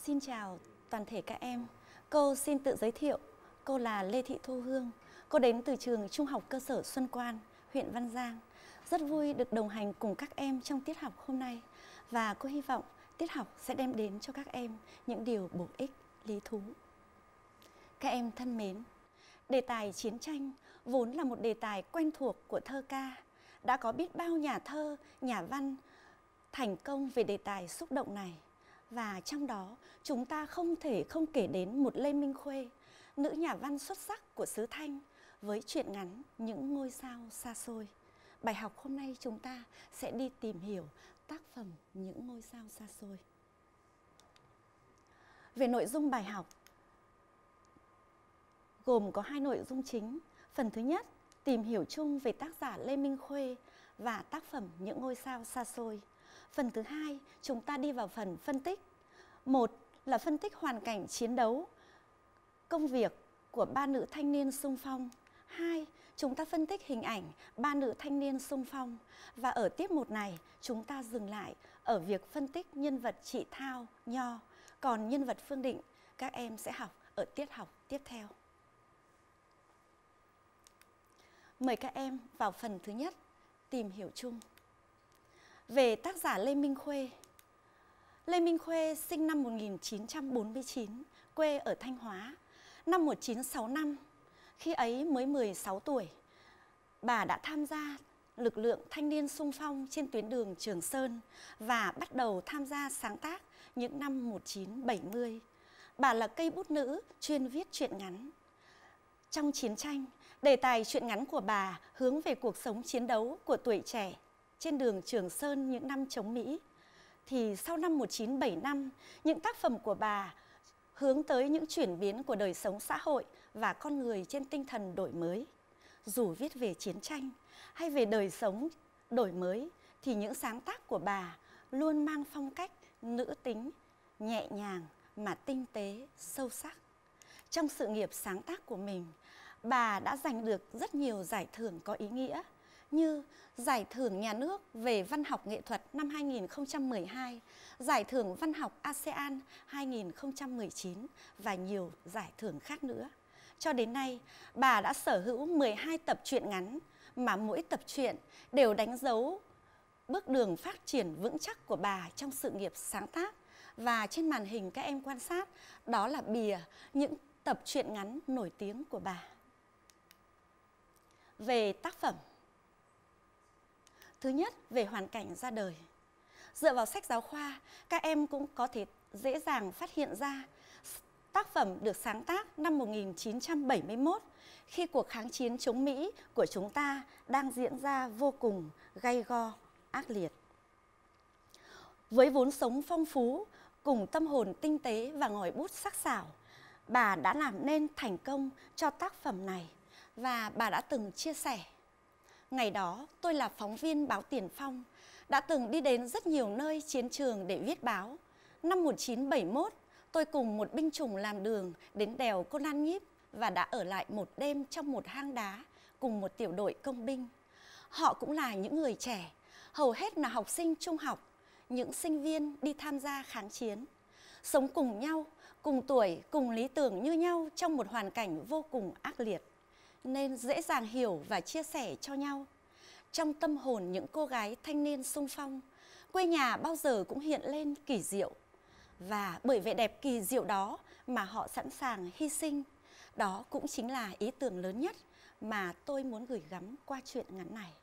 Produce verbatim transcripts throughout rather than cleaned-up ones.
Xin chào toàn thể các em. Cô xin tự giới thiệu. Cô là Lê Thị Thu Hương. Cô đến từ trường Trung học cơ sở Xuân Quan, huyện Văn Giang. Rất vui được đồng hành cùng các em trong tiết học hôm nay. Và cô hy vọng tiết học sẽ đem đến cho các em những điều bổ ích, lý thú. Các em thân mến, đề tài chiến tranh vốn là một đề tài quen thuộc của thơ ca. Đã có biết bao nhà thơ, nhà văn thành công về đề tài xúc động này. Và trong đó, chúng ta không thể không kể đến một Lê Minh Khuê, nữ nhà văn xuất sắc của xứ Thanh, với truyện ngắn Những ngôi sao xa xôi. Bài học hôm nay chúng ta sẽ đi tìm hiểu tác phẩm Những ngôi sao xa xôi. Về nội dung bài học, gồm có hai nội dung chính. Phần thứ nhất, tìm hiểu chung về tác giả Lê Minh Khuê và tác phẩm Những ngôi sao xa xôi. Phần thứ hai, chúng ta đi vào phần phân tích. Một là phân tích hoàn cảnh chiến đấu, công việc của ba nữ thanh niên xung phong. Hai, chúng ta phân tích hình ảnh ba nữ thanh niên xung phong. Và ở tiết một này, chúng ta dừng lại ở việc phân tích nhân vật chị Thao, Nho. Còn nhân vật Phương Định, các em sẽ học ở tiết học tiếp theo. Mời các em vào phần thứ nhất, tìm hiểu chung. Về tác giả Lê Minh Khuê. Lê Minh Khuê sinh năm một nghìn chín trăm bốn mươi chín, quê ở Thanh Hóa. Năm một nghìn chín trăm sáu mươi lăm, khi ấy mới mười sáu tuổi, bà đã tham gia lực lượng thanh niên xung phong trên tuyến đường Trường Sơn và bắt đầu tham gia sáng tác những năm một nghìn chín trăm bảy mươi. Bà là cây bút nữ chuyên viết truyện ngắn. Trong chiến tranh, đề tài truyện ngắn của bà hướng về cuộc sống chiến đấu của tuổi trẻ trên đường Trường Sơn những năm chống Mỹ. Thì sau năm một nghìn chín trăm bảy mươi lăm, những tác phẩm của bà hướng tới những chuyển biến của đời sống xã hội và con người trên tinh thần đổi mới. Dù viết về chiến tranh hay về đời sống đổi mới, thì những sáng tác của bà luôn mang phong cách nữ tính, nhẹ nhàng mà tinh tế, sâu sắc. Trong sự nghiệp sáng tác của mình, bà đã giành được rất nhiều giải thưởng có ý nghĩa, như Giải thưởng Nhà nước về Văn học Nghệ thuật năm hai nghìn không trăm mười hai, Giải thưởng Văn học a sê an hai nghìn không trăm mười chín và nhiều giải thưởng khác nữa. Cho đến nay, bà đã sở hữu mười hai tập truyện ngắn mà mỗi tập truyện đều đánh dấu bước đường phát triển vững chắc của bà trong sự nghiệp sáng tác. Và trên màn hình các em quan sát, đó là bìa những tập truyện ngắn nổi tiếng của bà. Về tác phẩm. Thứ nhất, về hoàn cảnh ra đời. Dựa vào sách giáo khoa, các em cũng có thể dễ dàng phát hiện ra tác phẩm được sáng tác năm một nghìn chín trăm bảy mươi mốt, khi cuộc kháng chiến chống Mỹ của chúng ta đang diễn ra vô cùng gay go, ác liệt. Với vốn sống phong phú, cùng tâm hồn tinh tế và ngòi bút sắc sảo, bà đã làm nên thành công cho tác phẩm này. Và bà đã từng chia sẻ: ngày đó tôi là phóng viên báo Tiền Phong, đã từng đi đến rất nhiều nơi chiến trường để viết báo. Năm một nghìn chín trăm bảy mươi mốt, tôi cùng một binh chủng làm đường đến đèo Cô Lan Nhíp và đã ở lại một đêm trong một hang đá cùng một tiểu đội công binh. Họ cũng là những người trẻ, hầu hết là học sinh trung học, những sinh viên đi tham gia kháng chiến. Sống cùng nhau, cùng tuổi, cùng lý tưởng như nhau trong một hoàn cảnh vô cùng ác liệt, nên dễ dàng hiểu và chia sẻ cho nhau. Trong tâm hồn những cô gái thanh niên xung phong, quê nhà bao giờ cũng hiện lên kỳ diệu. Và bởi vẻ đẹp kỳ diệu đó mà họ sẵn sàng hy sinh. Đó cũng chính là ý tưởng lớn nhất mà tôi muốn gửi gắm qua truyện ngắn này.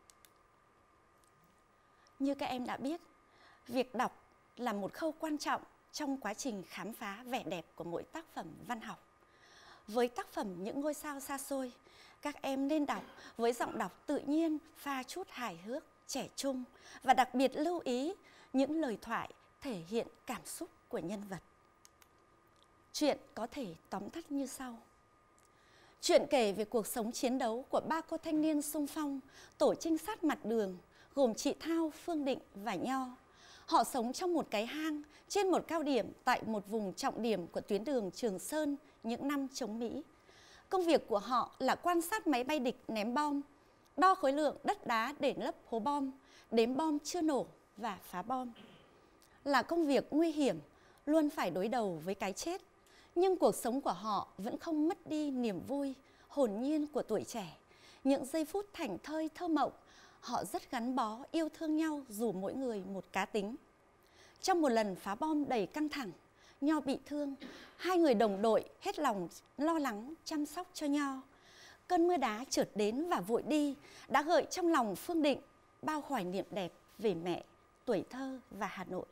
Như các em đã biết, việc đọc là một khâu quan trọng trong quá trình khám phá vẻ đẹp của mỗi tác phẩm văn học. Với tác phẩm Những ngôi sao xa xôi, các em nên đọc với giọng đọc tự nhiên, pha chút hài hước, trẻ trung và đặc biệt lưu ý những lời thoại thể hiện cảm xúc của nhân vật. Chuyện có thể tóm tắt như sau. Chuyện kể về cuộc sống chiến đấu của ba cô thanh niên xung phong, tổ trinh sát mặt đường, gồm chị Thao, Phương Định và Nho. Họ sống trong một cái hang trên một cao điểm tại một vùng trọng điểm của tuyến đường Trường Sơn những năm chống Mỹ. Công việc của họ là quan sát máy bay địch ném bom, đo khối lượng đất đá để lấp hố bom, đếm bom chưa nổ và phá bom. Là công việc nguy hiểm, luôn phải đối đầu với cái chết, nhưng cuộc sống của họ vẫn không mất đi niềm vui, hồn nhiên của tuổi trẻ. Những giây phút thảnh thơi thơ mộng, họ rất gắn bó, yêu thương nhau dù mỗi người một cá tính. Trong một lần phá bom đầy căng thẳng, Nho bị thương, hai người đồng đội hết lòng lo lắng chăm sóc cho Nho. Cơn mưa đá chợt đến và vội đi, đã gợi trong lòng Phương Định bao hoài niệm đẹp về mẹ, tuổi thơ và Hà Nội.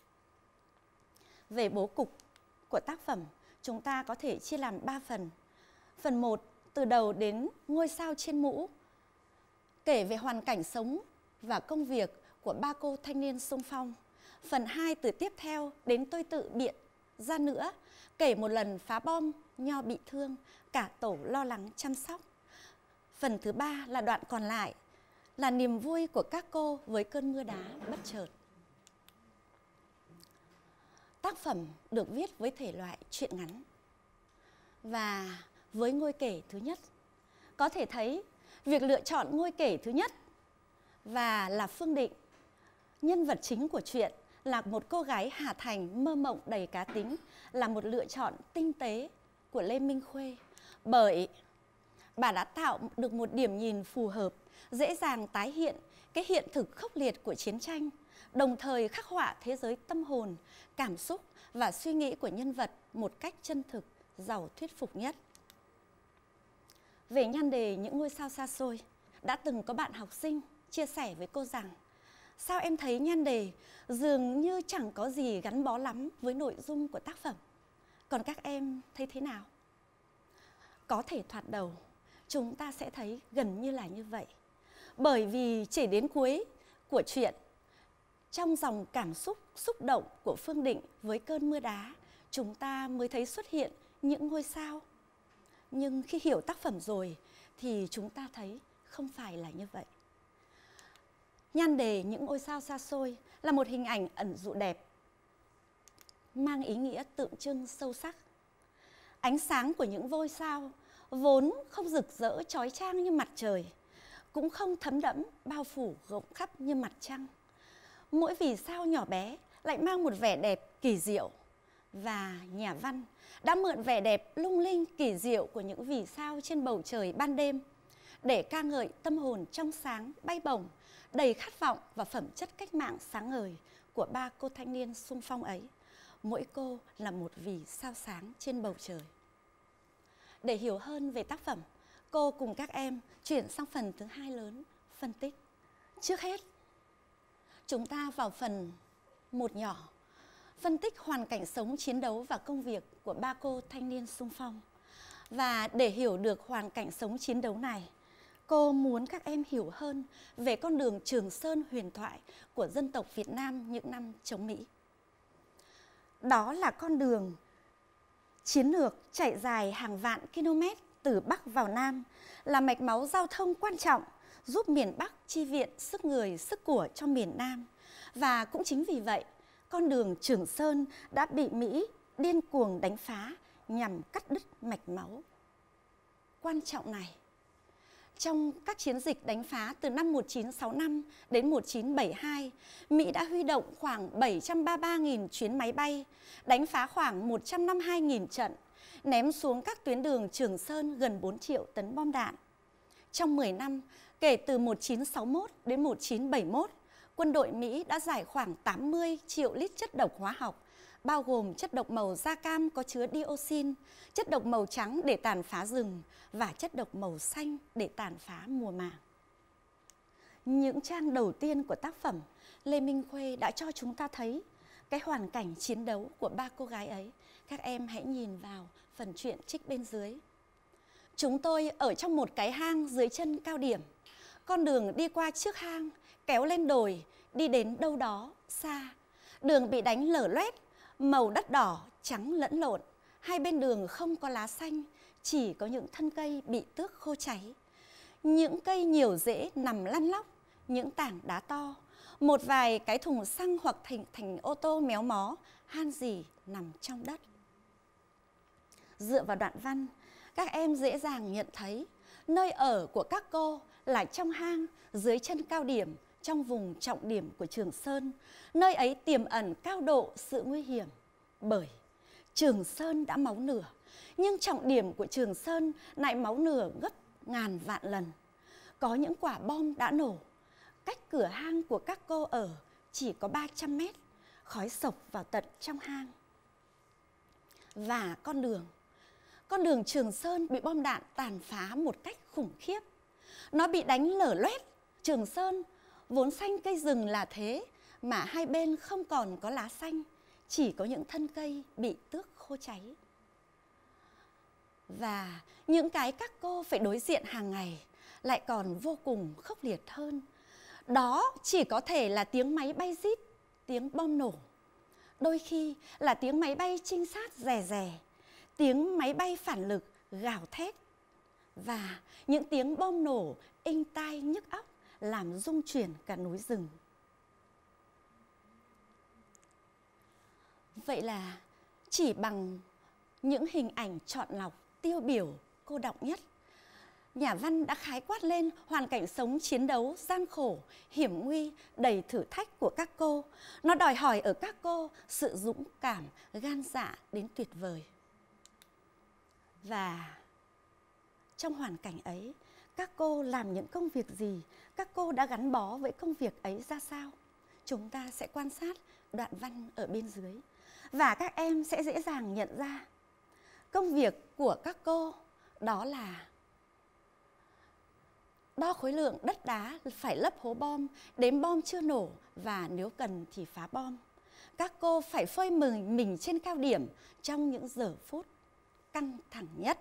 Về bố cục của tác phẩm, chúng ta có thể chia làm ba phần. Phần một, từ đầu đến ngôi sao trên mũ, kể về hoàn cảnh sống và công việc của ba cô thanh niên xung phong. Phần hai, từ tiếp theo đến tôi tự biện ra nữa, kể một lần phá bom, Nho bị thương, cả tổ lo lắng chăm sóc. Phần thứ ba là đoạn còn lại, là niềm vui của các cô với cơn mưa đá bất chợt. Tác phẩm được viết với thể loại truyện ngắn và với ngôi kể thứ nhất. Có thể thấy việc lựa chọn ngôi kể thứ nhất và là Phương Định, nhân vật chính của truyện, là một cô gái Hà Thành mơ mộng đầy cá tính, là một lựa chọn tinh tế của Lê Minh Khuê, bởi bà đã tạo được một điểm nhìn phù hợp, dễ dàng tái hiện cái hiện thực khốc liệt của chiến tranh, đồng thời khắc họa thế giới tâm hồn, cảm xúc và suy nghĩ của nhân vật một cách chân thực, giàu thuyết phục nhất. Về nhan đề Những ngôi sao xa xôi, đã từng có bạn học sinh chia sẻ với cô rằng: sao em thấy nhan đề dường như chẳng có gì gắn bó lắm với nội dung của tác phẩm. Còn các em thấy thế nào? Có thể thoạt đầu chúng ta sẽ thấy gần như là như vậy. Bởi vì chỉ đến cuối của truyện, trong dòng cảm xúc xúc động của Phương Định với cơn mưa đá, chúng ta mới thấy xuất hiện những ngôi sao. Nhưng khi hiểu tác phẩm rồi thì chúng ta thấy không phải là như vậy. Nhan đề Những ngôi sao xa xôi là một hình ảnh ẩn dụ đẹp, mang ý nghĩa tượng trưng sâu sắc. Ánh sáng của những ngôi sao vốn không rực rỡ chói chang như mặt trời, cũng không thấm đẫm bao phủ rộng khắp như mặt trăng. Mỗi vì sao nhỏ bé lại mang một vẻ đẹp kỳ diệu, và nhà văn đã mượn vẻ đẹp lung linh kỳ diệu của những vì sao trên bầu trời ban đêm để ca ngợi tâm hồn trong sáng, bay bổng, đầy khát vọng và phẩm chất cách mạng sáng ngời của ba cô thanh niên xung phong ấy. Mỗi cô là một vì sao sáng trên bầu trời. Để hiểu hơn về tác phẩm, cô cùng các em chuyển sang phần thứ hai lớn, phân tích. Trước hết, chúng ta vào phần một nhỏ, phân tích hoàn cảnh sống, chiến đấu và công việc của ba cô thanh niên xung phong. Và để hiểu được hoàn cảnh sống chiến đấu này, cô muốn các em hiểu hơn về con đường Trường Sơn huyền thoại của dân tộc Việt Nam những năm chống Mỹ. Đó là con đường chiến lược chạy dài hàng vạn km từ Bắc vào Nam, là mạch máu giao thông quan trọng giúp miền Bắc chi viện sức người, sức của cho miền Nam. Và cũng chính vì vậy, con đường Trường Sơn đã bị Mỹ điên cuồng đánh phá nhằm cắt đứt mạch máu quan trọng này. Trong các chiến dịch đánh phá từ năm một nghìn chín trăm sáu mươi lăm đến một nghìn chín trăm bảy mươi hai, Mỹ đã huy động khoảng bảy trăm ba mươi ba nghìn chuyến máy bay, đánh phá khoảng một trăm năm mươi hai nghìn trận, ném xuống các tuyến đường Trường Sơn gần bốn triệu tấn bom đạn. Trong mười năm, kể từ một nghìn chín trăm sáu mươi mốt đến một nghìn chín trăm bảy mươi mốt, quân đội Mỹ đã giải khoảng tám mươi triệu lít chất độc hóa học, bao gồm chất độc màu da cam có chứa dioxin, chất độc màu trắng để tàn phá rừng và chất độc màu xanh để tàn phá mùa màng. Những trang đầu tiên của tác phẩm, Lê Minh Khuê đã cho chúng ta thấy cái hoàn cảnh chiến đấu của ba cô gái ấy. Các em hãy nhìn vào phần truyện trích bên dưới. Chúng tôi ở trong một cái hang dưới chân cao điểm. Con đường đi qua trước hang, kéo lên đồi, đi đến đâu đó xa. Đường bị đánh lở loét, màu đất đỏ, trắng lẫn lộn. Hai bên đường không có lá xanh, chỉ có những thân cây bị tước khô cháy. Những cây nhiều rễ nằm lăn lóc, những tảng đá to. Một vài cái thùng xăng hoặc thành, thành ô tô méo mó, han rỉ nằm trong đất. Dựa vào đoạn văn, các em dễ dàng nhận thấy nơi ở của các cô là trong hang dưới chân cao điểm, trong vùng trọng điểm của Trường Sơn. Nơi ấy tiềm ẩn cao độ sự nguy hiểm, Bởi Trường Sơn đã máu nửa, nhưng trọng điểm của Trường Sơn lại máu nửa gấp ngàn vạn lần. Có những quả bom đã nổ, cách cửa hang của các cô ở chỉ có ba trăm mét, khói sộc vào tận trong hang. Và con đường, con đường Trường Sơn bị bom đạn tàn phá một cách khủng khiếp. Nó bị đánh lở loét. Trường Sơn vốn xanh cây rừng là thế, mà hai bên không còn có lá xanh, chỉ có những thân cây bị tước khô cháy. Và những cái các cô phải đối diện hàng ngày lại còn vô cùng khốc liệt hơn. Đó chỉ có thể là tiếng máy bay rít, tiếng bom nổ. Đôi khi là tiếng máy bay trinh sát rè rè, tiếng máy bay phản lực gào thét. Và những tiếng bom nổ inh tai nhức óc làm rung chuyển cả núi rừng. Vậy là chỉ bằng những hình ảnh chọn lọc tiêu biểu cô đọng nhất, nhà văn đã khái quát lên hoàn cảnh sống chiến đấu gian khổ, hiểm nguy, đầy thử thách của các cô. Nó đòi hỏi ở các cô sự dũng cảm, gan dạ đến tuyệt vời. Và trong hoàn cảnh ấy, các cô làm những công việc gì? Các cô đã gắn bó với công việc ấy ra sao? Chúng ta sẽ quan sát đoạn văn ở bên dưới. Và các em sẽ dễ dàng nhận ra công việc của các cô đó là đo khối lượng đất đá, phải lấp hố bom, đếm bom chưa nổ và nếu cần thì phá bom. Các cô phải phơi mình, mình trên cao điểm trong những giờ phút căng thẳng nhất.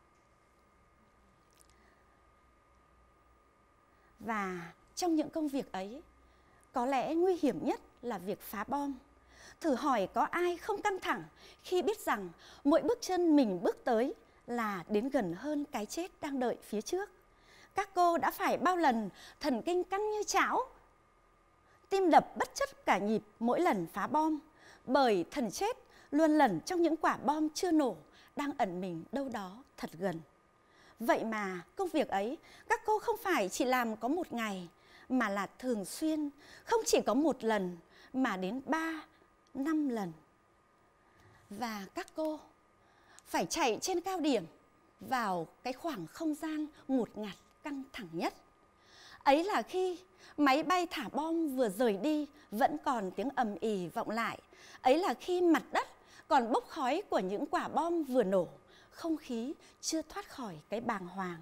Và trong những công việc ấy, có lẽ nguy hiểm nhất là việc phá bom. Thử hỏi có ai không căng thẳng khi biết rằng mỗi bước chân mình bước tới là đến gần hơn cái chết đang đợi phía trước. Các cô đã phải bao lần thần kinh căng như chảo, tim đập bất chấp cả nhịp mỗi lần phá bom, bởi thần chết luôn lẩn trong những quả bom chưa nổ đang ẩn mình đâu đó thật gần. Vậy mà công việc ấy các cô không phải chỉ làm có một ngày, mà là thường xuyên, không chỉ có một lần mà đến ba, năm lần. Và các cô phải chạy trên cao điểm vào cái khoảng không gian ngột ngạt căng thẳng nhất. Ấy là khi máy bay thả bom vừa rời đi vẫn còn tiếng ầm ĩ vọng lại. Ấy là khi mặt đất còn bốc khói của những quả bom vừa nổ, không khí chưa thoát khỏi cái bàng hoàng.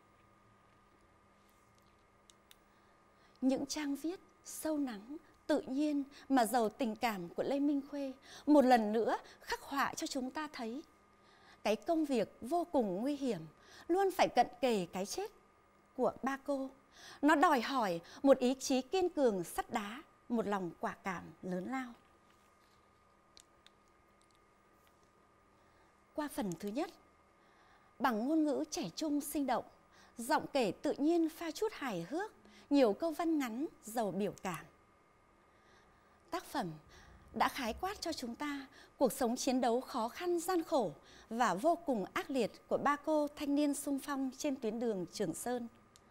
Những trang viết sâu lắng, tự nhiên mà giàu tình cảm của Lê Minh Khuê một lần nữa khắc họa cho chúng ta thấy cái công việc vô cùng nguy hiểm, luôn phải cận kề cái chết của ba cô. Nó đòi hỏi một ý chí kiên cường sắt đá, một lòng quả cảm lớn lao. Qua phần thứ nhất, bằng ngôn ngữ trẻ trung sinh động, giọng kể tự nhiên pha chút hài hước, nhiều câu văn ngắn giàu biểu cảm. Tác phẩm đã khái quát cho chúng ta cuộc sống chiến đấu khó khăn gian khổ và vô cùng ác liệt của ba cô thanh niên xung phong trên tuyến đường Trường Sơn.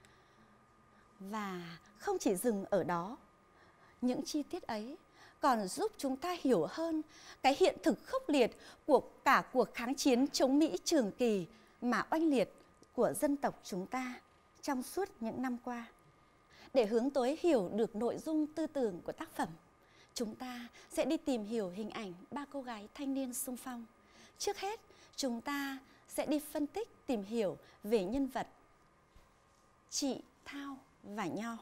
Và không chỉ dừng ở đó, những chi tiết ấy còn giúp chúng ta hiểu hơn cái hiện thực khốc liệt của cả cuộc kháng chiến chống Mỹ trường kỳ mà oanh liệt của dân tộc chúng ta trong suốt những năm qua. Để hướng tới hiểu được nội dung tư tưởng của tác phẩm, chúng ta sẽ đi tìm hiểu hình ảnh ba cô gái thanh niên xung phong. Trước hết, chúng ta sẽ đi phân tích tìm hiểu về nhân vật chị Thao và Nho.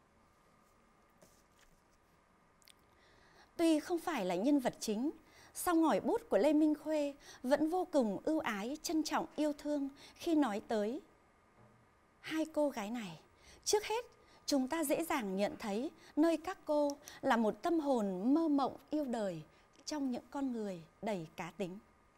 Tuy không phải là nhân vật chính, song ngòi bút của Lê Minh Khuê vẫn vô cùng ưu ái, trân trọng, yêu thương khi nói tới hai cô gái này. Trước hết, chúng ta dễ dàng nhận thấy nơi các cô là một tâm hồn mơ mộng yêu đời trong những con người đầy cá tính.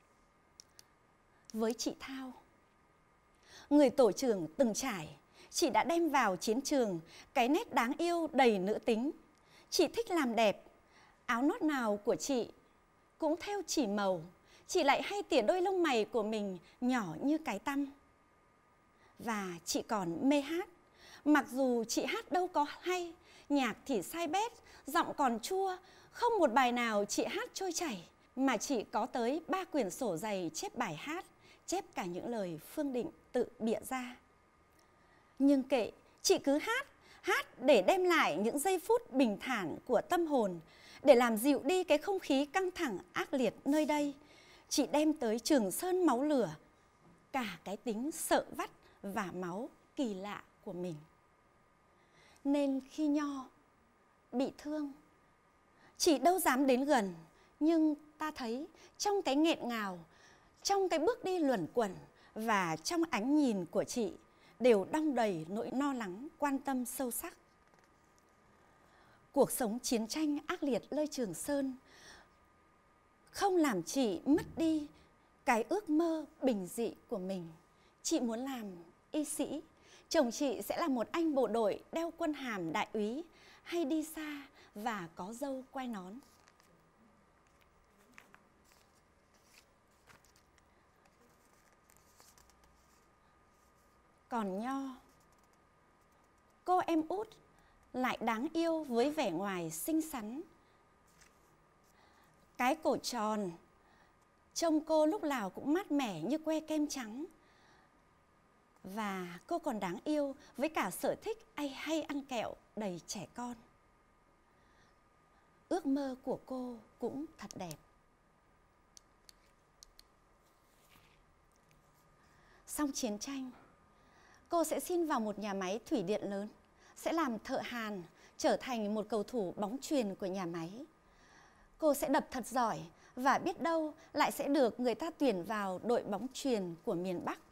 Với chị Thao, người tổ trưởng từng trải, chị đã đem vào chiến trường cái nét đáng yêu đầy nữ tính. Chị thích làm đẹp, áo nốt nào của chị cũng theo chỉ màu. Chị lại hay tỉa đôi lông mày của mình nhỏ như cái tăm. Và chị còn mê hát. Mặc dù chị hát đâu có hay, nhạc thì sai bét, giọng còn chua, không một bài nào chị hát trôi chảy mà chị có tới ba quyển sổ dày chép bài hát, chép cả những lời Phương Định tự bịa ra. Nhưng kệ, chị cứ hát, hát để đem lại những giây phút bình thản của tâm hồn, để làm dịu đi cái không khí căng thẳng ác liệt nơi đây. Chị đem tới Trường Sơn máu lửa cả cái tính sợ vắt và máu kỳ lạ của mình. Nên khi Nho bị thương, chị đâu dám đến gần, nhưng ta thấy trong cái nghẹn ngào, trong cái bước đi luẩn quẩn và trong ánh nhìn của chị đều đong đầy nỗi lo lắng, quan tâm sâu sắc. Cuộc sống chiến tranh ác liệt nơi Trường Sơn không làm chị mất đi cái ước mơ bình dị của mình. Chị muốn làm y sĩ, chồng chị sẽ là một anh bộ đội đeo quân hàm đại úy, hay đi xa và có râu quai nón. Còn Nho, cô em út lại đáng yêu với vẻ ngoài xinh xắn. Cái cổ tròn, trông cô lúc nào cũng mát mẻ như que kem trắng. Và cô còn đáng yêu với cả sở thích hay, hay ăn kẹo đầy trẻ con. Ước mơ của cô cũng thật đẹp. Xong chiến tranh, cô sẽ xin vào một nhà máy thủy điện lớn, sẽ làm thợ hàn, trở thành một cầu thủ bóng chuyền của nhà máy. Cô sẽ đập thật giỏi và biết đâu lại sẽ được người ta tuyển vào đội bóng chuyền của miền Bắc.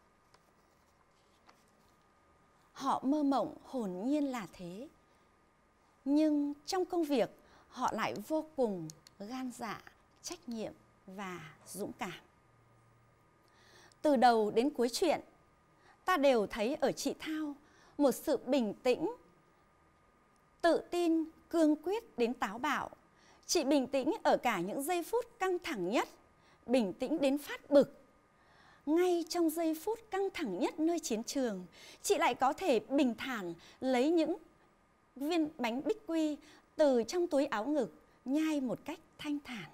Họ mơ mộng hồn nhiên là thế, nhưng trong công việc họ lại vô cùng gan dạ, trách nhiệm và dũng cảm. Từ đầu đến cuối chuyện, ta đều thấy ở chị Thao một sự bình tĩnh, tự tin, cương quyết đến táo bạo. Chị bình tĩnh ở cả những giây phút căng thẳng nhất, bình tĩnh đến phát bực. Ngay trong giây phút căng thẳng nhất nơi chiến trường, chị lại có thể bình thản lấy những viên bánh bích quy từ trong túi áo ngực, nhai một cách thanh thản.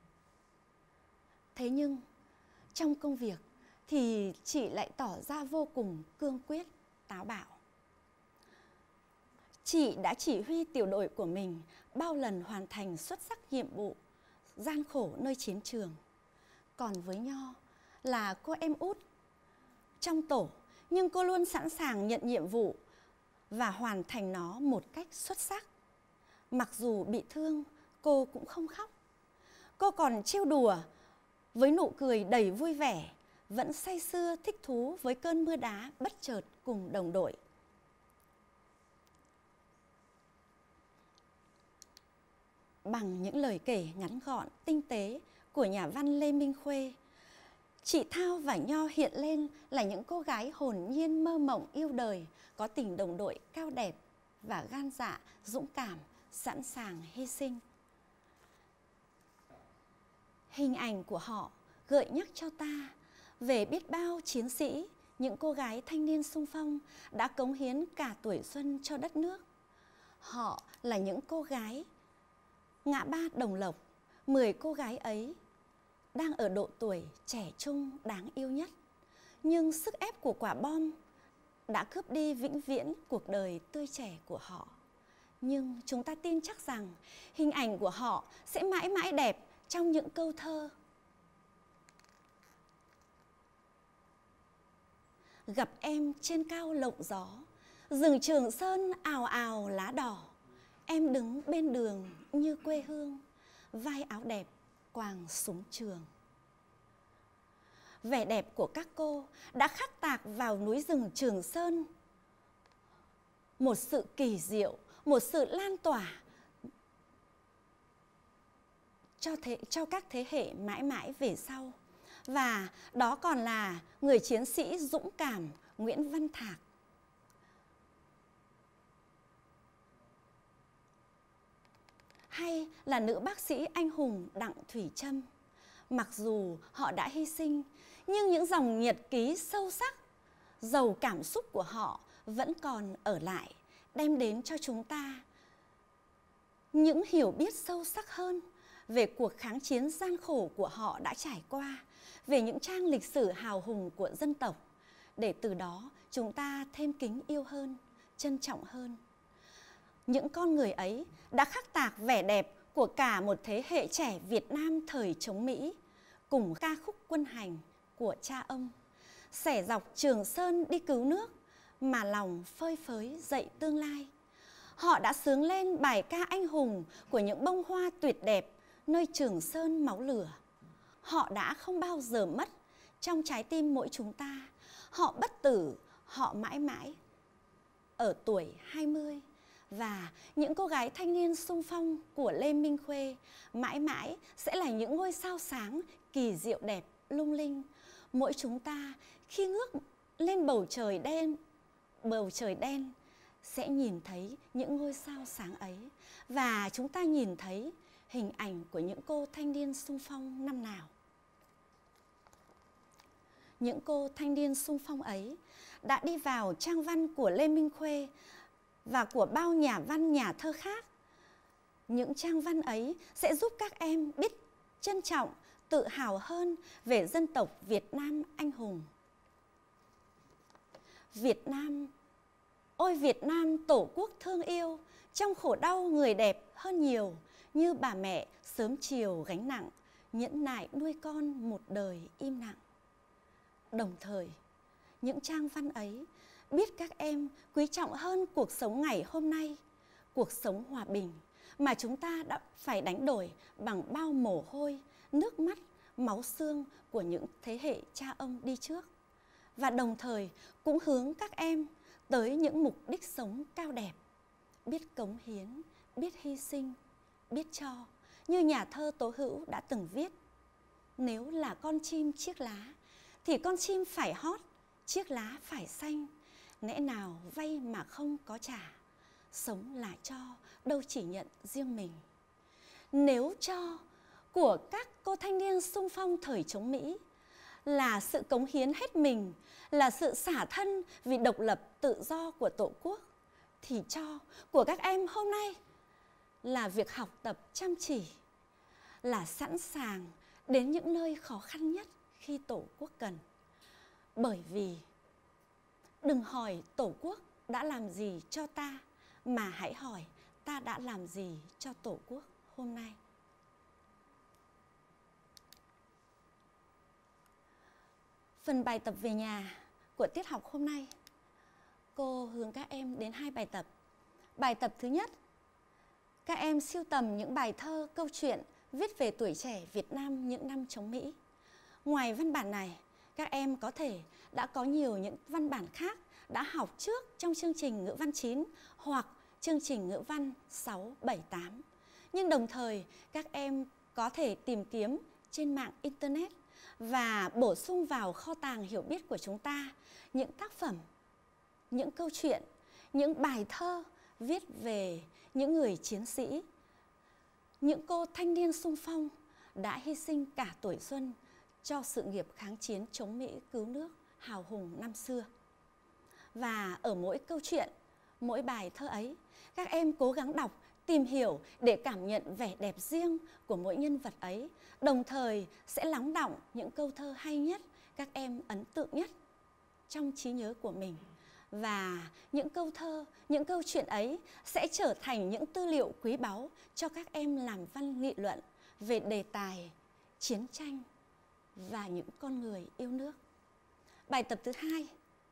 Thế nhưng, trong công việc thì chị lại tỏ ra vô cùng cương quyết, táo bạo. Chị đã chỉ huy tiểu đội của mình bao lần hoàn thành xuất sắc nhiệm vụ gian khổ nơi chiến trường. Còn với Nho là cô em út trong tổ, nhưng cô luôn sẵn sàng nhận nhiệm vụ và hoàn thành nó một cách xuất sắc. Mặc dù bị thương, cô cũng không khóc. Cô còn trêu đùa với nụ cười đầy vui vẻ, vẫn say sưa thích thú với cơn mưa đá bất chợt cùng đồng đội. Bằng những lời kể ngắn gọn, tinh tế của nhà văn Lê Minh Khuê, chị Thao và Nho hiện lên là những cô gái hồn nhiên mơ mộng yêu đời, có tình đồng đội cao đẹp và gan dạ, dũng cảm, sẵn sàng hy sinh. Hình ảnh của họ gợi nhắc cho ta về biết bao chiến sĩ, những cô gái thanh niên xung phong đã cống hiến cả tuổi xuân cho đất nước. Họ là những cô gái ngã ba Đồng Lộc, mười cô gái ấy đang ở độ tuổi trẻ trung đáng yêu nhất. Nhưng sức ép của quả bom đã cướp đi vĩnh viễn cuộc đời tươi trẻ của họ. Nhưng chúng ta tin chắc rằng hình ảnh của họ sẽ mãi mãi đẹp trong những câu thơ. Gặp em trên cao lộng gió, rừng Trường Sơn ào ào lá đỏ. Em đứng bên đường như quê hương, vai áo đẹp quàng súng trường. Vẻ đẹp của các cô đã khắc tạc vào núi rừng Trường Sơn một sự kỳ diệu, một sự lan tỏa cho, thế, cho các thế hệ mãi mãi về sau. Và đó còn là người chiến sĩ dũng cảm Nguyễn Văn Thạc. Hay là nữ bác sĩ anh hùng Đặng Thủy Trâm. Mặc dù họ đã hy sinh, nhưng những dòng nhật ký sâu sắc, giàu cảm xúc của họ vẫn còn ở lại, đem đến cho chúng ta những hiểu biết sâu sắc hơn về cuộc kháng chiến gian khổ của họ đã trải qua, về những trang lịch sử hào hùng của dân tộc, để từ đó chúng ta thêm kính yêu hơn, trân trọng hơn. Những con người ấy đã khắc tạc vẻ đẹp của cả một thế hệ trẻ Việt Nam thời chống Mỹ, cùng ca khúc Quân hành của cha ông, xẻ dọc Trường Sơn đi cứu nước, mà lòng phơi phới dậy tương lai. Họ đã xướng lên bài ca anh hùng của những bông hoa tuyệt đẹp nơi Trường Sơn máu lửa. Họ đã không bao giờ mất trong trái tim mỗi chúng ta. Họ bất tử, họ mãi mãi. Ở tuổi hai mươi, và những cô gái thanh niên xung phong của Lê Minh Khuê mãi mãi sẽ là những ngôi sao sáng kỳ diệu đẹp lung linh. Mỗi chúng ta khi ngước lên bầu trời đen, bầu trời đen sẽ nhìn thấy những ngôi sao sáng ấy, và chúng ta nhìn thấy hình ảnh của những cô thanh niên xung phong năm nào. Những cô thanh niên xung phong ấy đã đi vào trang văn của Lê Minh Khuê và của bao nhà văn nhà thơ khác. Những trang văn ấy sẽ giúp các em biết trân trọng, tự hào hơn về dân tộc Việt Nam anh hùng. Việt Nam, ôi Việt Nam tổ quốc thương yêu, trong khổ đau người đẹp hơn nhiều, như bà mẹ sớm chiều gánh nặng, nhẫn nại nuôi con một đời im lặng. Đồng thời, những trang văn ấy biết các em quý trọng hơn cuộc sống ngày hôm nay, cuộc sống hòa bình mà chúng ta đã phải đánh đổi bằng bao mồ hôi, nước mắt, máu xương của những thế hệ cha ông đi trước. Và đồng thời cũng hướng các em tới những mục đích sống cao đẹp, biết cống hiến, biết hy sinh, biết cho, như nhà thơ Tố Hữu đã từng viết: nếu là con chim chiếc lá thì con chim phải hót, chiếc lá phải xanh, lẽ nào vay mà không có trả, sống là cho, đâu chỉ nhận riêng mình. Nếu cho của các cô thanh niên xung phong thời chống Mỹ là sự cống hiến hết mình, là sự xả thân vì độc lập tự do của Tổ quốc, thì cho của các em hôm nay là việc học tập chăm chỉ, là sẵn sàng đến những nơi khó khăn nhất khi Tổ quốc cần. Bởi vì đừng hỏi Tổ quốc đã làm gì cho ta, mà hãy hỏi ta đã làm gì cho Tổ quốc hôm nay. Phần bài tập về nhà của tiết học hôm nay, cô hướng các em đến hai bài tập. Bài tập thứ nhất, các em sưu tầm những bài thơ, câu chuyện viết về tuổi trẻ Việt Nam những năm chống Mỹ. Ngoài văn bản này, các em có thể đã có nhiều những văn bản khác đã học trước trong chương trình ngữ văn chín hoặc chương trình ngữ văn sáu, bảy, tám. Nhưng đồng thời các em có thể tìm kiếm trên mạng Internet và bổ sung vào kho tàng hiểu biết của chúng ta những tác phẩm, những câu chuyện, những bài thơ viết về những người chiến sĩ, những cô thanh niên xung phong đã hy sinh cả tuổi xuân cho sự nghiệp kháng chiến chống Mỹ cứu nước hào hùng năm xưa. Và ở mỗi câu chuyện, mỗi bài thơ ấy, các em cố gắng đọc, tìm hiểu để cảm nhận vẻ đẹp riêng của mỗi nhân vật ấy, đồng thời sẽ lắng đọng những câu thơ hay nhất, các em ấn tượng nhất trong trí nhớ của mình. Và những câu thơ, những câu chuyện ấy sẽ trở thành những tư liệu quý báu cho các em làm văn nghị luận về đề tài chiến tranh và những con người yêu nước. Bài tập thứ hai,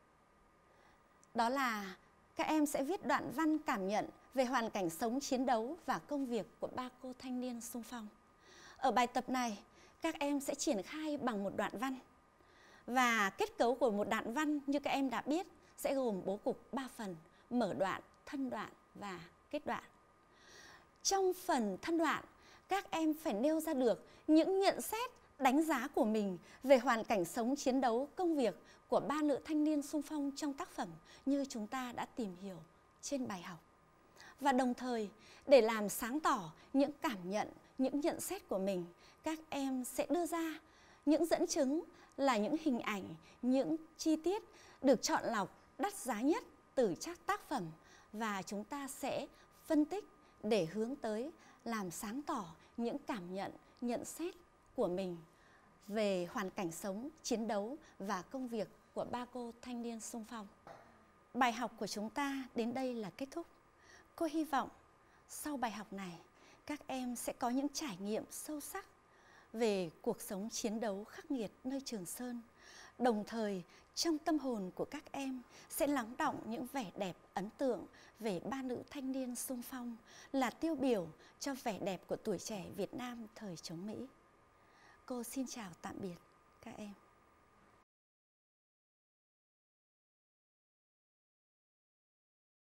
đó là các em sẽ viết đoạn văn cảm nhận về hoàn cảnh sống, chiến đấu và công việc của ba cô thanh niên xung phong. Ở bài tập này, các em sẽ triển khai bằng một đoạn văn. Và kết cấu của một đoạn văn như các em đã biết sẽ gồm bố cục ba phần: mở đoạn, thân đoạn và kết đoạn. Trong phần thân đoạn, các em phải nêu ra được những nhận xét, đánh giá của mình về hoàn cảnh sống, chiến đấu, công việc của ba nữ thanh niên xung phong trong tác phẩm như chúng ta đã tìm hiểu trên bài học. Và đồng thời, để làm sáng tỏ những cảm nhận, những nhận xét của mình, các em sẽ đưa ra những dẫn chứng là những hình ảnh, những chi tiết được chọn lọc đắt giá nhất từ các tác phẩm, và chúng ta sẽ phân tích để hướng tới làm sáng tỏ những cảm nhận, nhận xét của mình về hoàn cảnh sống, chiến đấu và công việc của ba cô thanh niên xung phong. Bài học của chúng ta đến đây là kết thúc. Cô hy vọng sau bài học này, các em sẽ có những trải nghiệm sâu sắc về cuộc sống chiến đấu khắc nghiệt nơi Trường Sơn. Đồng thời, trong tâm hồn của các em sẽ lắng đọng những vẻ đẹp ấn tượng về ba nữ thanh niên xung phong là tiêu biểu cho vẻ đẹp của tuổi trẻ Việt Nam thời chống Mỹ. Cô xin chào tạm biệt các em.